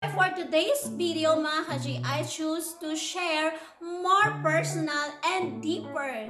For today's video mga kaji, I choose to share more personal and deeper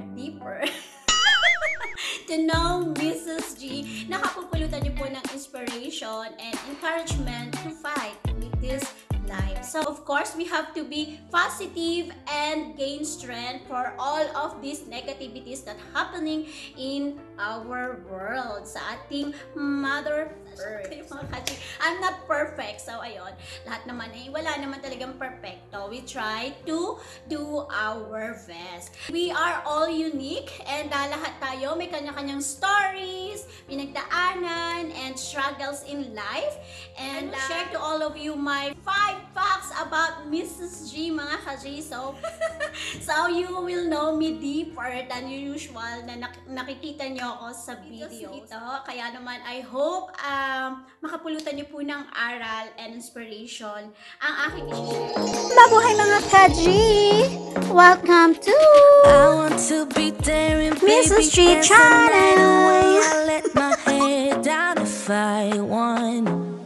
to know Mrs. G. Nakapupulutan niyo po ng inspiration and encouragement to fight with this life. So of course, we have to be positive and gain strength for all of these negativities that happening in our world, sa ating Mother Earth. I'm not perfect. So ayun, lahat naman wala naman talagang perfecto. We try to do our best. We are all unique and lahat tayo may kanya-kanyang stories, pinagdaanan, and struggles in life. And share to all of you my 5 facts about Mrs. G, mga ka-G. So you will know me deeper than usual na nakikita nyo ako sa videos. Kaya naman, I hope makapulutan nyo po ng aral and inspiration ang aking i-share. Mabuhay mga ka-G! Welcome to I want to be there and Misis G channel. I let my head down if I want.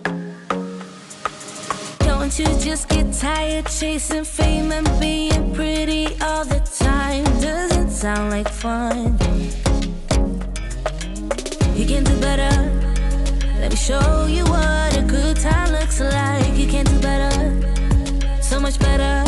Don't you just get tired chasing fame and being pretty all the time? Doesn't sound like fun. You can do better. Let me show you what a good time looks like. You can do better, so much better.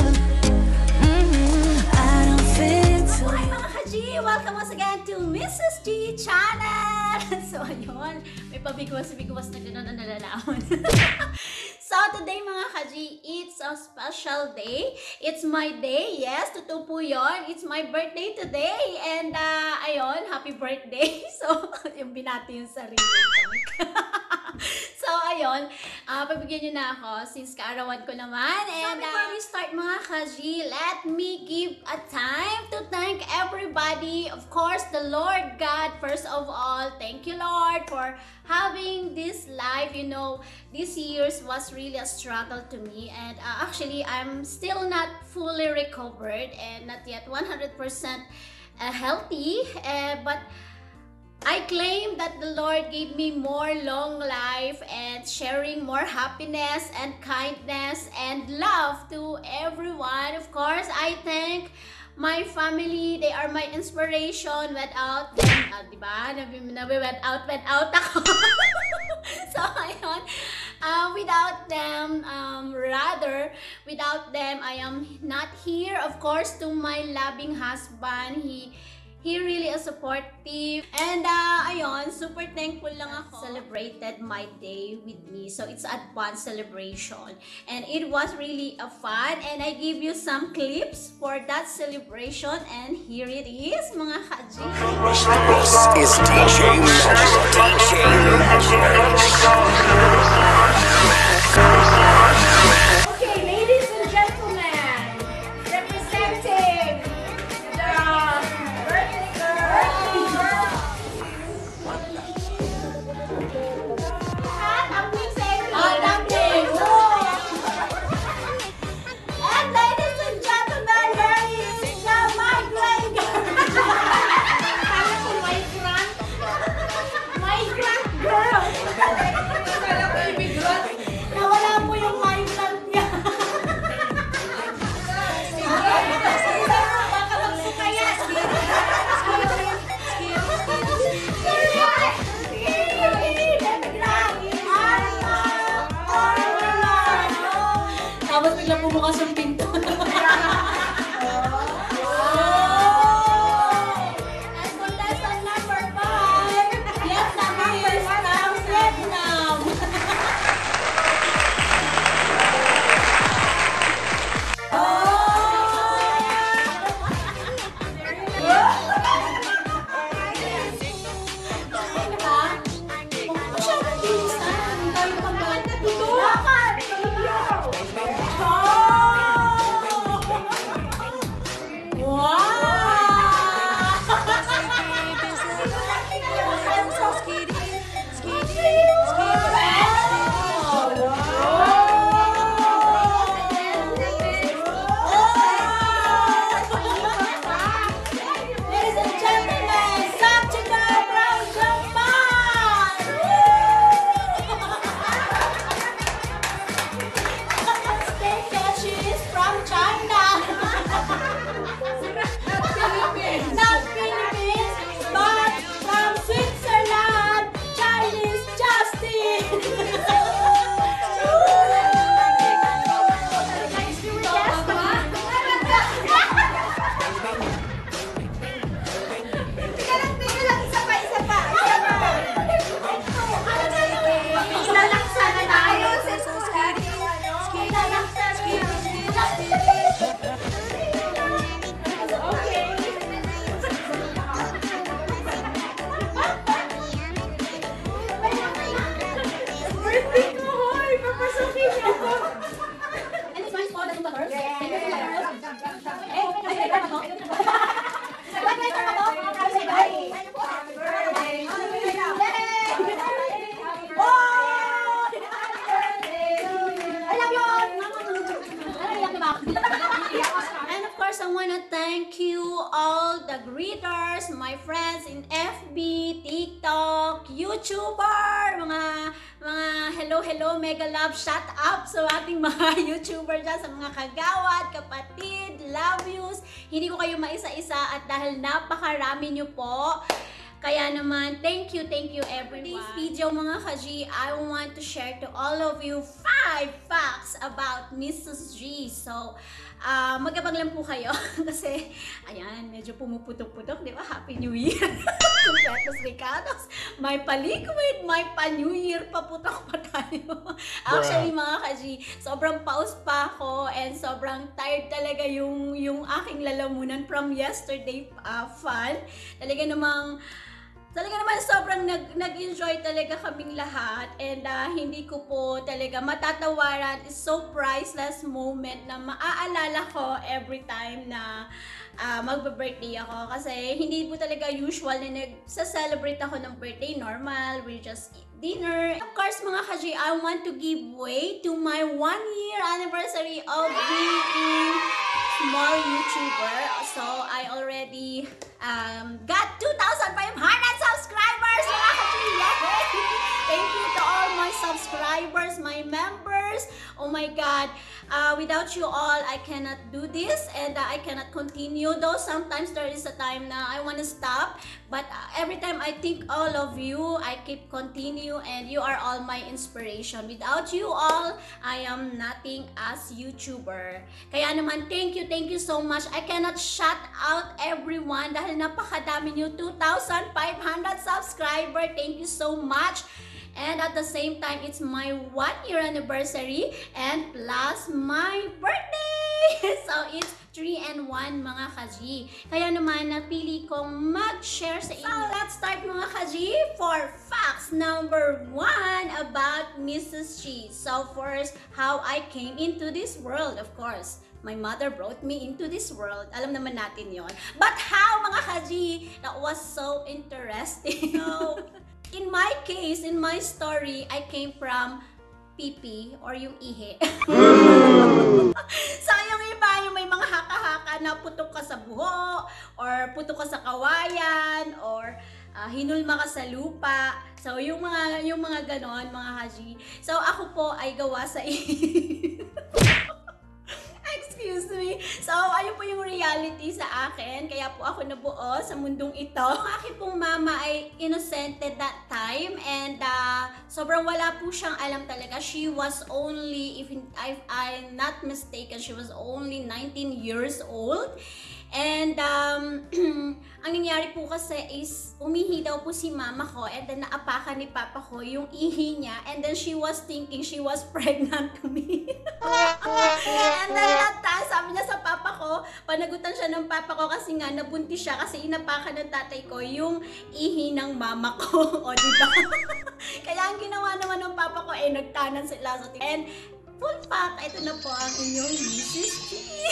I don't fit to. Hi mga ka-G! Welcome once again to Misis G channel! So ayun, may pabigwas-bigwas na gano'n na nalalaman. So today mga ka-G, it's a special day. It's my day, yes, totoo po yun. It's my birthday today. And ayun, happy birthday. So, yung binati yung sarili ko. So ayun, pabigyan nyo na ako since kaarawan ko naman. And before we start mga ka-G, let me give a time to thank everybody. Of course, the Lord God, first of all. Thank you, Lord, for having this life. You know, this years was really a struggle to me. And actually, I'm still not fully recovered and not yet 100% healthy. But I claim that the Lord gave me more long life and sharing more happiness and kindness and love to everyone. Of course, I thank my family. They are my inspiration. Without them, diba? Went out ako. So, ayun. Without them, without them, I am not here. Of course, to my loving husband, he really is supportive. And ayun, super thankful lang ako. Celebrated my day with me. So it's advanced celebration. And it was really a fun. And I give you some clips for that celebration. And here it is, mga ka-G. This is DJ Okay, ladies and gentlemen, representing the birthday girl. At ang mixing and ladies and gentlemen, here is the migrant girl. Kala ko migrant girl. Nawala po yung migrant niya. Baka magsukaya. Tapos bigla bumukas yung pinto. And contestant number 5, Vietnam members from Vietnam. wanna thank you all the greeters, my friends in FB, TikTok, YouTuber, mga hello, mega love, shout up sa ating mga YouTuber dyan, sa mga kagawad, kapatid, love yous. Hindi ko kayo maisa-isa at dahil napakarami nyo po. Kaya naman, thank you everyone. Today's video mga Kaji, I want to share to all of you 5 facts about Misis G. So, magabang lang po kayo kasi, ayan, medyo pumuputok-putok, di ba? Happy New Year! Completos Ricados, may pa-liquid, may pa-New Year, paputok pa tayo. Actually mga Kaji, sobrang pause pa ako and sobrang tired talaga yung aking lalamunan from yesterday fun. Talaga naman sobrang nag-enjoy talaga kaming lahat and hindi ko po talaga matatawaran. It's so priceless moment na maaalala ko every time na magbe-birthday ako kasi hindi po talaga usual na nagsa-celebrate ako ng birthday. Normal, we just eat dinner. Of course mga Kaji, I want to give way to my 1-year anniversary of being small YouTuber. So I already got 2,500 subscribers mga Kaji! Thank you to all my subscribers, my members. Oh my God, without you all, I cannot do this and I cannot continue. Though sometimes there is a time na I want to stop, but every time I think all of you, I keep continue and you are all my inspiration. Without you all, I am nothing as YouTuber. Kaya naman, thank you so much. I cannot shout out everyone dahil napakadami nyo, 2,500 subscriber. Thank you so much. And at the same time, it's my 1-year anniversary and plus my birthday! So, it's 3 and 1 mga Kaji. Kaya naman, napili kong mag-share sa inyo. So, let's start mga Kaji for facts number 1 about Misis G. So, first, how I came into this world, of course. My mother brought me into this world. Alam naman natin yon. But how mga Kaji? That was so interesting. So, in my case, in my story, I came from pipi or yung ihi. So, yung iba, yung may mga haka-haka na putok ka sa buho or putok ka sa kawayan or hinulma ka sa lupa. So, yung mga ganon, mga Haji. So, ako po ay gawa sa ihi. Excuse me. So, ayun po yung reality sa akin. Kaya po ako nabuo sa mundong ito. Ang aking pong mama ay innocent that time and sobrang wala po siyang alam talaga. She was only, if I'm not mistaken, she was only 19 years old. And ang nangyari po kasi is umihi daw po si mama ko and then naapakan ni papa ko yung ihi niya and then she was thinking she was pregnant to me. And then that time, sabi niya sa papa ko, panagutan siya ng papa ko kasi nga nabuntis siya kasi inapakan ng tatay ko yung ihi ng mama ko. O diba? Kaya ang ginawa naman ng papa ko ay nagtanan sila sa and full fact, ito na po ang inyong Misis G.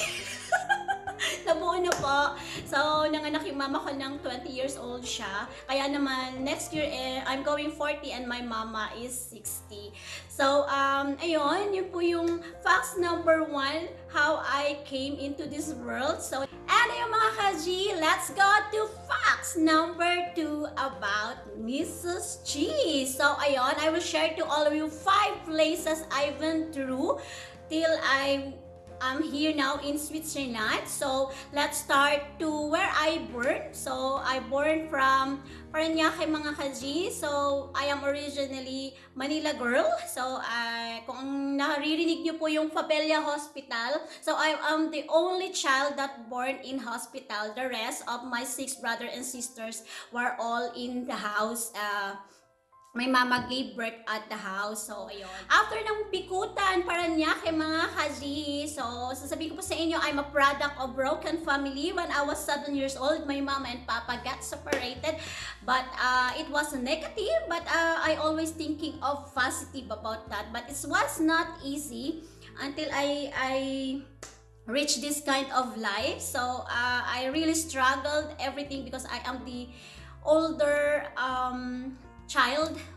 Nabuo na po. So, nanganak yung mama ko ng 20 years old siya. Kaya naman, next year, I'm going 40 and my mama is 60. So, ayun, yun po yung facts number 1, how I came into this world. So, and yung mga Kaji, let's go to facts number 2 about Misis G. So, ayun, I will share to all of you 5 places I went through till I'm here now in Switzerland. So, let's start to where I born. So, I born from Paranaque mga Kaji. So, I am originally Manila girl. So, kung naririnig niyo po yung Fabella Hospital, so I am the only child that born in hospital. The rest of my 6 brothers and sisters were all in the house. My mama gave birth at the house. So, ayun. After ng pikutan, Paranaque mga Kaji. So, sasabihin ko po sa inyo, I'm a product of broken family. When I was 7 years old, my mama and papa got separated. But it was negative. But I always thinking of positive about that. But it was not easy until I reached this kind of life. So, I really struggled everything because I am the older child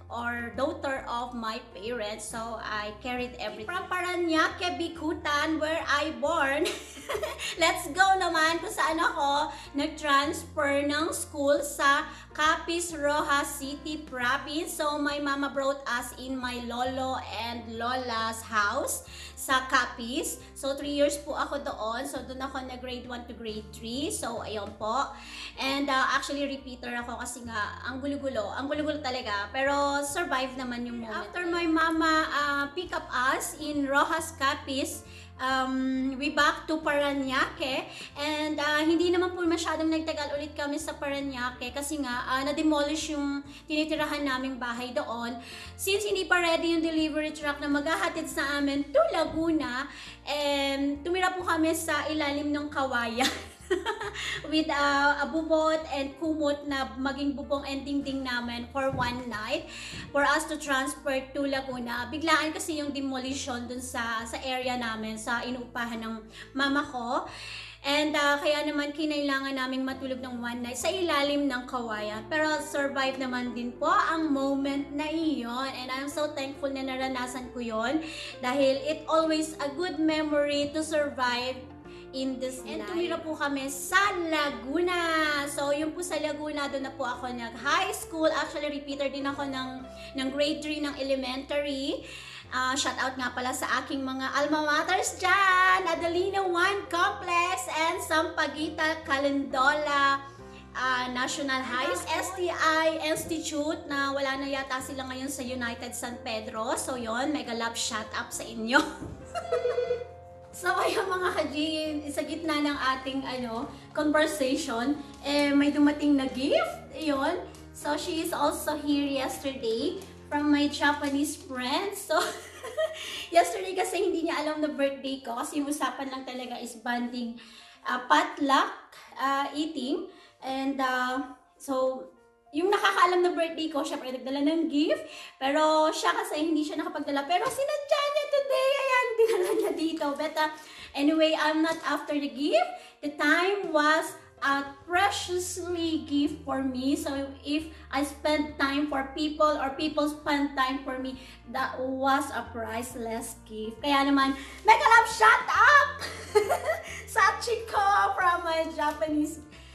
or daughter of my parents. So, I carried everything. From Parañaque, Bikutan, where I born. Let's go naman kung saan ako nag-transfer ng school sa Capiz, Rojas City Province. So, my mama brought us in my lolo and lola's house sa Capiz. So, 3 years po ako doon. So, doon ako na grade 1 to grade 3. So, ayun po. And actually, repeater ako kasi nga, ang gulo-gulo. Ang gulo-gulo talaga. Pero, survive naman yung moment. After my mama pick up us in Rojas, Capiz, we back to Parañaque. And hindi naman po masyadong nagtagal ulit kami sa Parañaque kasi nga, na-demolish yung tinitirahan naming bahay doon. Since hindi pa ready yung delivery truck na maghahatid sa amin to Laguna, and tumira po kami sa ilalim ng kawayan. With a bubot and kumot na maging bubong and dingding namin for one night for us to transfer to Laguna. Biglaan kasi yung demolition dun sa area namin, sa inuupahan ng mama ko. And kaya naman kinailangan naming matulog ng one night sa ilalim ng kawayan. Pero survive naman din po ang moment na iyon. And I'm so thankful na naranasan ko yon dahil it always a good memory to survive in this life. And tumira po kami sa Laguna. So, yun po sa Laguna, doon na po ako nag-high school. Actually, repeater din ako ng grade 3 ng elementary. Shout out nga pala sa aking mga alma maters dyan. Adelina 1 Complex and Sampaguita, Calendola National High. STI Institute na wala na yata sila ngayon sa United San Pedro. So, yun, mega love shout out sa inyo. So, ayun mga ka-G, sa gitna ng ating conversation, may dumating na gift. Ayun. So, she is also here yesterday from my Japanese friend. So, yesterday kasi hindi niya alam na birthday ko kasi yung usapan lang talaga is banding potluck eating. And, so, yung nakakaalam na birthday ko, syempre nagdala ng gift. Pero siya kasi hindi siya nakapagdala. Pero sinadya niya today. Ayan, dinala niya dito. But anyway, I'm not after the gift. The time was a preciously gift for me. So if I spend time for people or people spend time for me, that was a priceless gift. Kaya naman, mega love shout out sa Chico from my Japanese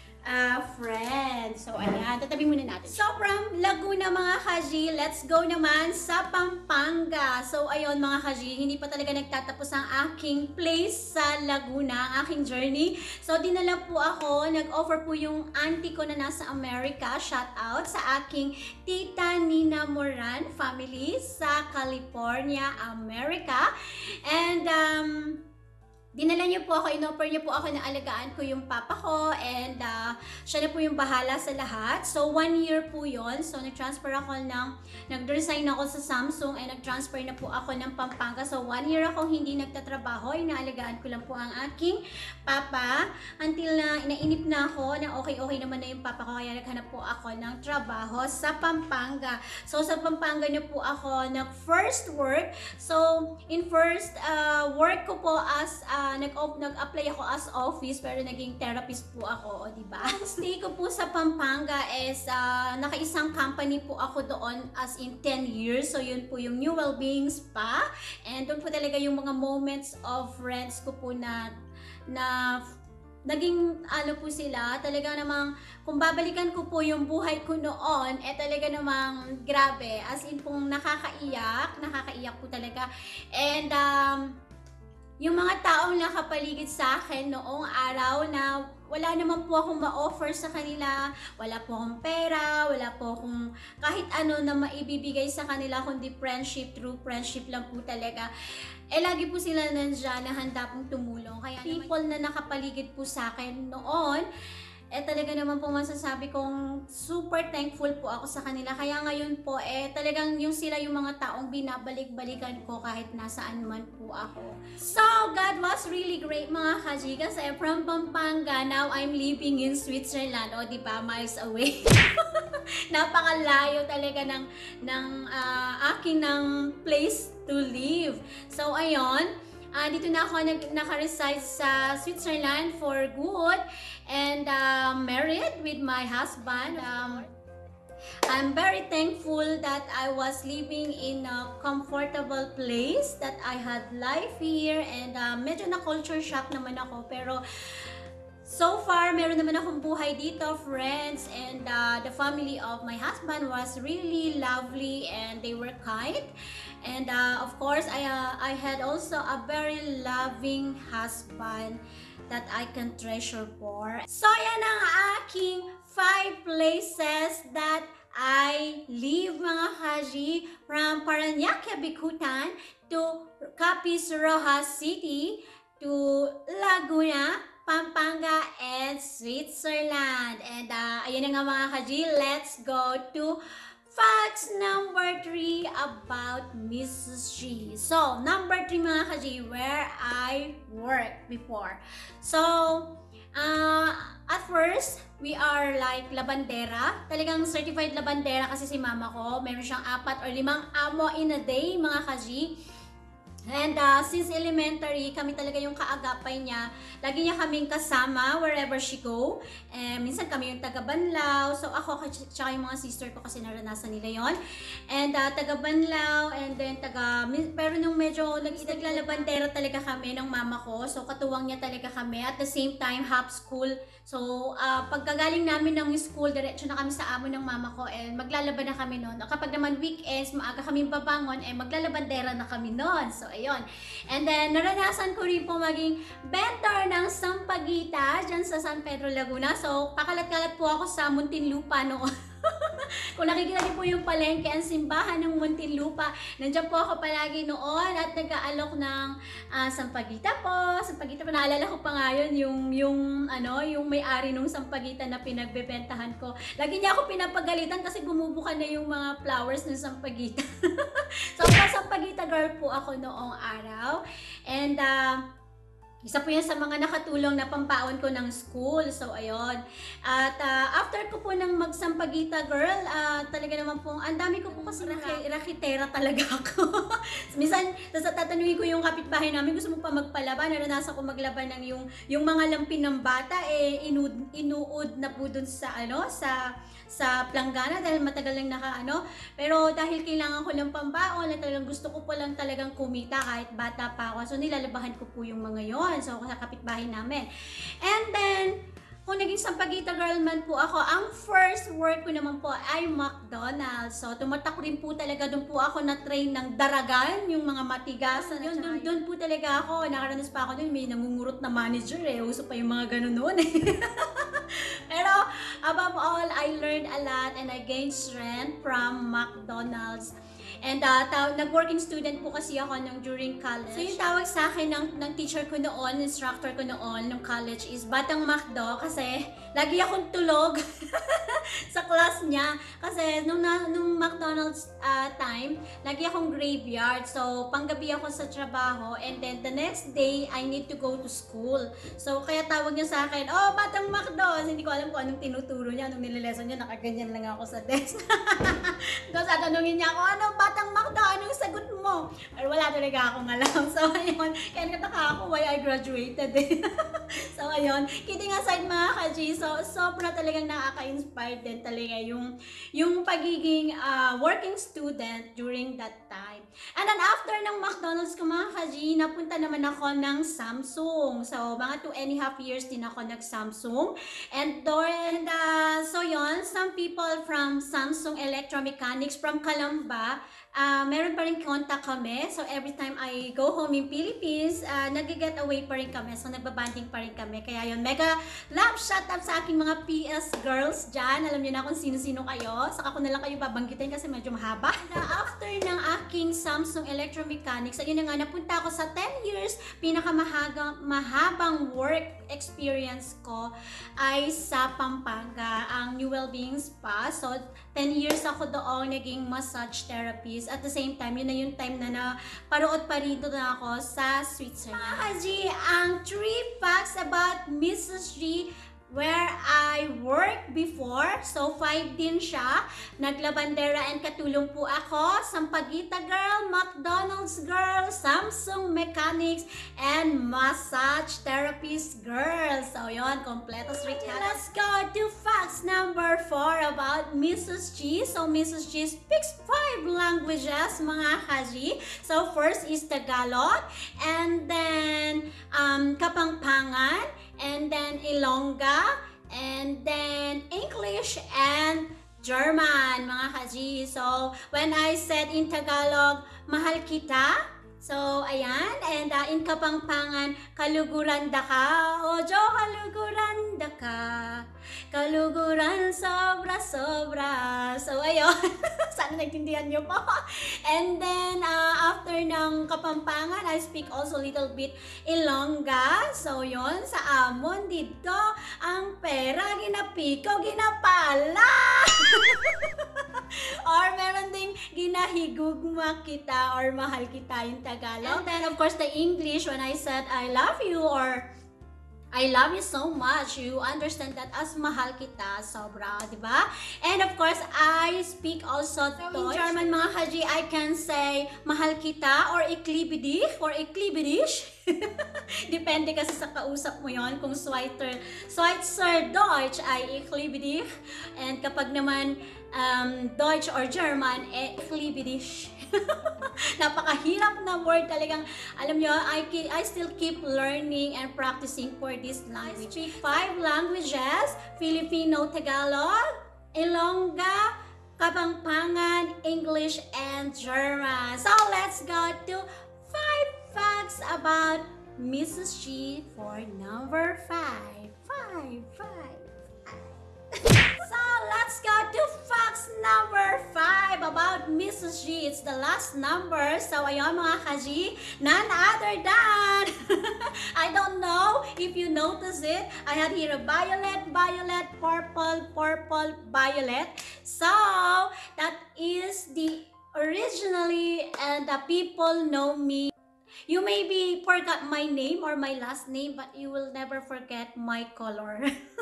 friend. So, ayan. Tatabi muna natin. So, from Laguna, mga ka-G, let's go naman sa Pampanga. So, ayun, mga ka-G, hindi pa talaga nagtatapos ang aking place sa Laguna, ang aking journey. So, dinala po ako. Nag-offer po yung auntie ko na nasa America. Shout out sa aking tita Nina Moran family sa California, America. And, dinala niyo po ako, in-offer niyo po ako na alagaan ko yung papa ko and siya na po yung bahala sa lahat. So, 1 year po yon. So, nag-transfer ako nag-resign ako sa Samsung and nag-transfer na po ako ng Pampanga. So, 1 year akong hindi nagtatrabaho. Inaalagaan ko lang po ang aking papa until na inainip na ako na okay naman na yung papa ko. Kaya naghanap po ako ng trabaho sa Pampanga. So, sa Pampanga na po ako nag-first work. So, in first work ko po as nag-apply ako as office pero naging therapist po ako, o diba? Stay ko po sa Pampanga is naka-isang company po ako doon as in 10 years. So yun po yung New Wellbeing Spa. And doon po talaga yung mga moments of friends ko po na naging po sila, talaga namang kung babalikan ko po yung buhay ko noon, talaga namang grabe, as in pong nakakaiyak po talaga. And yung mga taong nakapaligid sa akin noong araw na wala naman po akong ma-offer sa kanila, wala po akong pera, wala po akong kahit ano na maibibigay sa kanila, kundi friendship, true friendship lang po talaga. Lagi po sila nandiyan na handa pong tumulong. Kaya people na nakapaligid po sa akin noon, talaga naman po masasabi kong super thankful po ako sa kanila. Kaya ngayon po, talagang yung sila yung mga taong binabalik-balikan ko kahit nasaan man po ako. So, God was really great mga ka-G. Kasi from Pampanga, now I'm living in Switzerland. O, diba? Miles away. Napakalayo talaga ng aking place to live. So, ayun. Dito na ako naka-reside sa Switzerland for good and married with my husband. I'm very thankful that I was living in a comfortable place, that I had life here, and medyo na culture shock naman ako, pero so far, meron naman akong buhay dito, friends, and the family of my husband was really lovely and they were kind. And of course, I had also a very loving husband that I can treasure for. So, yan ang aking 5 places that I live, mga kaji, from Parañaque, Bikutan to Capiz Rojas City to Laguna, Pampanga, and Switzerland. And ayan na nga mga kaji, let's go to facts number 3 about Misis G. So, number 3 mga kaji, where I worked before. So, at first, we are like Labandera. Talagang certified Labandera kasi si mama ko. Meron siyang 4 or 5 amo in a day, mga kaji. And since elementary, kami talaga yung kaagapay niya. Lagi niya kaming kasama wherever she go. Minsan kami yung taga-Banlaw. So ako, tsaka yung mga sister ko kasi naranasan nila yon. And taga-Banlaw, and then pero nung medyo naglalabandera talaga kami ng mama ko. So katuwang niya talaga kami. At the same time, half school. So pagkagaling namin ng school, diretso na kami sa amo ng mama ko. And maglalaban na kami noon. Kapag naman weekends, maaga kami babangon, maglalabandera na kami noon. So ayun. And then, naranasan ko rin po maging vendor ng Sampaguita dyan sa San Pedro, Laguna. So, pakalat-kalat po ako sa Muntinlupa noon. Kung nakikita niyo po yung palengke, ang simbahan ng Muntinlupa, nandiyan po ako palagi noon at nag-aalok ng Sampaguita po. Sampaguita po, naalala ko pa nga yun, yung may-ari nung Sampaguita na pinagbebentahan ko. Lagi niya ako pinapagalitan kasi bumubuka na yung mga flowers ng Sampaguita. So, Sampaguita girl po ako noong araw. And, isa po yan sa mga nakatulong na pampaon ko ng school. So, ayun. At after ko po ng magsampagita girl, talaga naman po, ang dami ko po kasi rakitera talaga ako. Minsan, tatanungin ko yung kapitbahay namin, gusto mo pa magpalaban, naranasan ko maglaban ng yung mga lampin ng bata, inuud na po dun sa, sa planggana dahil matagal lang pero dahil kailangan ko ng pambaon at talagang gusto ko po lang talagang kumita kahit bata pa ako, so nilalabahan ko po yung mga yon, so sa kapitbahay namin. And then kung naging Sampaguita girl man po ako, ang first work ko naman po ay McDonald's. So, tumatak rin po talaga, doon po ako na-train ng daragan, yung mga matigasan. Doon po talaga ako, nakaranas pa ako doon, may nangungurot na manager uso pa yung mga ganun noon Pero, above all, I learned a lot and I gained strength from McDonald's. And nag-working student po kasi ako during college. So yung tawag sa akin ng teacher ko noon, instructor ko noon nung college is Batang Macdo kasi lagi akong tulog sa class niya. Kasi nung McDonald's time, lagi akong graveyard. So panggabi ako sa trabaho and then the next day, I need to go to school. So kaya tawag niya sa akin, oh Batang Macdo! Hindi ko alam kung anong tinuturo niya, anong nililesson niya, nakaganyan lang ako sa desk. Tapos tatanungin niya ako, ano Batang Macdo, anong sagot mo? Pero wala talaga akong alam. So, ayun. Kaya nakataka ako why I graduated So, ayun. Kidding aside mga ka-G, so, sobra talagang nakaka-inspire din talaga yung pagiging working student during that time. And then, after ng McDonald's ko mga ka-G, napunta naman ako ng Samsung. So, mga 2.5 years din ako nag-Samsung. And so, yun, some people from Samsung Electromechanics from Calamba, meron pa rin contact kami. So, every time I go home in Philippines, nag-get away pa rin kami. So, nagbabanding pa rin kami. Kaya yun, mega love shout out sa aking mga PS girls dyan. Alam niyo na kung sino-sino kayo. Saka ko na lang kayo babanggitin kasi medyo mahaba. After ng aking Samsung Electromechanics, ayun na nga, napunta ako sa 10 years, pinakamahabang work experience ko ay sa Pampanga, ang New Wellbeing Spa. So, 10 years ako doon naging massage therapist. At the same time, yun na yung time na parood pa rito na ako sa Switzerland. Mga G, ang 3 facts about Misis G where I worked before. So 5 din siya. Naglabandera and katulong po ako. Sampaguita girl, McDonald's girl, Samsung mechanics, and massage therapist girl. So yon, kompleto street hat. Let's go to facts number 4 about Misis G. So Misis G speaks 5 languages, mga kaji. So first is Tagalog, and then Kapampangan, and then Ilongga, and then English and German, mga kaji. So, when I said in Tagalog, mahal kita. So, ayan. And in Kapampangan, kaluguran da ka. Ojo, kaluguran da ka. Kaluguran sobra-sobra. So, ayun. Sana nagtindihan niyo po. And then, after ng Kapampangan, I speak also little bit Ilongga. So, yun. Sa amon, dito, ang pera, ginapiko, ginapala. Or meron ding ginahigugma kita or mahal kita yung Tagalog. And then, of course, the English, when I said, I love you or I love you so much, you understand that as mahal kita, sobra, di ba? And of course, I speak also Deutsch. In German, mga kaji, I can say mahal kita or iklibidig or iklibidish. Depende kasi sa kausap mo yon. Kung Schweizer Deutsch ay iklibidig. And kapag naman Deutsch or German, iklibidish. Napakahirap na word talagang, alam nyo, I still keep learning and practicing for this language. I speak 5 languages: Filipino, Tagalog, Ilongga, Kapampangan, English, and German. So let's go to 5 facts about Misis G for number 5. So let's go to facts number 5 about Misis G. It's the last number. So ayun, mga kaji, none other than I don't know if you notice it. I had here a violet, purple, violet. So that is the originally, and the people know me. You maybe forgot my name or my last name, but you will never forget my color.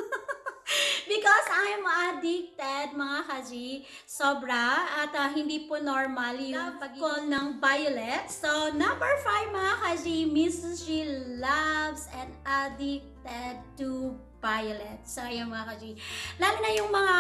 Because I'm addicted, mga kaji, sobra, at hindi po normal yung pag-call ng violet. So, number 5, mga kaji, Misis G loves and addicted to violet. So, ayun, mga kaji. Lalo na yung mga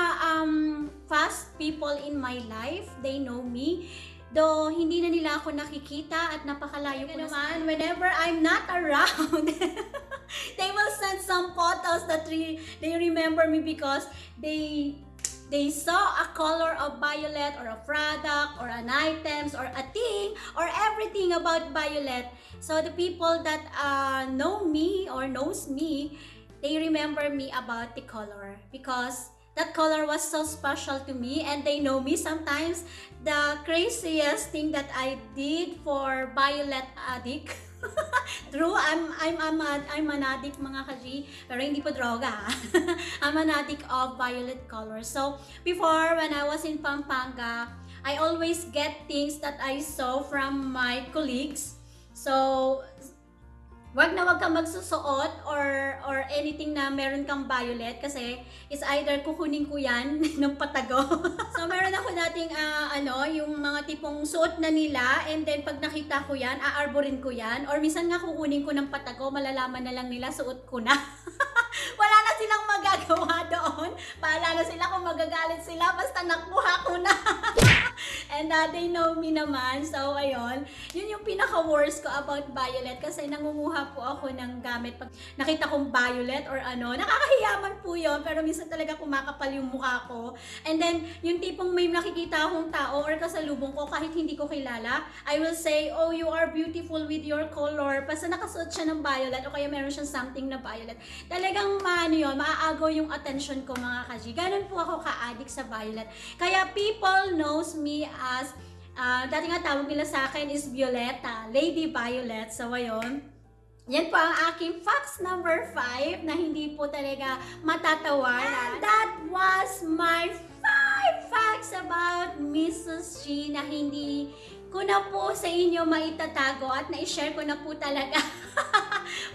fast people in my life, they know me. Though, hindi na nila ako nakikita at napakalayo ko naman. Whenever I'm not around, they will send some photos that they remember me because they saw a color of violet or a product or an items or a thing or everything about violet. So, the people that know me or knows me, they remember me about the color because that color was so special to me, and they know me. Sometimes the craziest thing that I did for violet addict. True, I'm an addict, mga kaji, pero hindi po droga. I'm an addict of violet color. So before, when I was in Pampanga, I always get things that I saw from my colleagues. So wag na wag kang magsusuot or anything na meron kang violet kasi is either kukunin ko yan ng patago. So meron ako dating yung mga tipong suot na nila, and then pag nakita ko yan, aarborin ko yan, or minsan nga kukunin ko ng patago, malalaman na lang nila suot ko na. Wala na silang magagawa doon. Bahala na sila kung magagalit sila, basta nakuha ko na. And they know me naman. So ayun, yun yung pinaka-worst ko about violet kasi nangunguha po ako ng gamit pag nakita kong violet or nakakahiyaman po yun, pero minsan talaga kumakapal yung mukha ko. And then, yung tipong may nakikita akong tao or kasalubong ko kahit hindi ko kilala, I will say, oh, you are beautiful with your color. Basta nakasuot siya ng violet o kaya meron siyang something na violet. Talagang maaagaw yung attention ko, mga kaji. Ganun po ako ka-addict sa violet. Kaya people knows me as, dati nga tawag nila sa akin is Violeta, Lady Violet. So, ayun. Yan po ang aking facts number 5 na hindi po talaga matatawanan. And that was my 5 facts about Misis G na hindi ko na po sa inyo maitatago at na-share ko na po talaga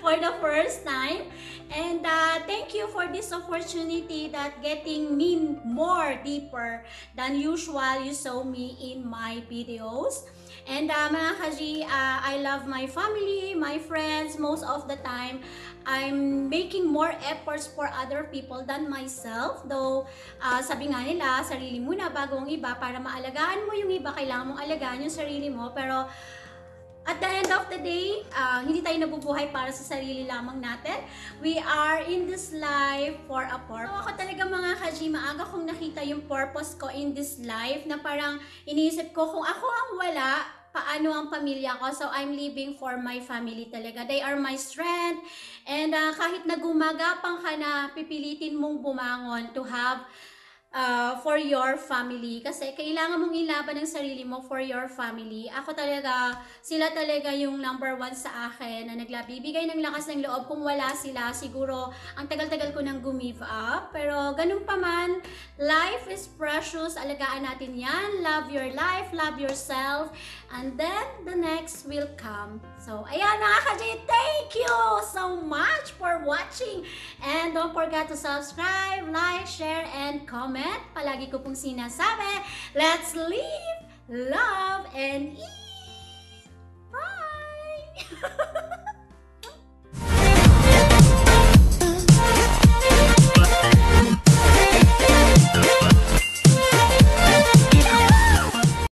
for the first time. And thank you for this opportunity that getting me more deeper than usual you saw me in my videos. And mga kaji, I love my family, my friends. Most of the time, I'm making more efforts for other people than myself. Though, sabi nga nila, sarili muna bago ang iba. Para maalagaan mo yung iba, kailangan mong alagaan yung sarili mo. Pero, at the end of the day, hindi tayo nabubuhay para sa sarili lamang natin. We are in this life for a purpose. So, ako talaga mga kaji, maaga kong nakita yung purpose ko in this life na parang iniisip ko kung ako ang wala, paano ang pamilya ko. So, I'm living for my family talaga. They are my strength. And kahit na gumagapang ka na, pipilitin mong bumangon to have for your family. Kasi kailangan mong ilaban ang sarili mo for your family. Ako talaga, sila talaga yung number one sa akin na nagbibigay ng lakas ng loob. Kung wala sila, siguro ang tagal-tagal ko nang gumive up. Pero ganun pa man, life is precious. Alagaan natin yan. Love your life, love yourself. And then, the next will come. So, ayan mga kaji, thank you so much for watching. And don't forget to subscribe, like, share, and comment. Palagi ko pong sinasabi, let's live, love, and eat. Bye!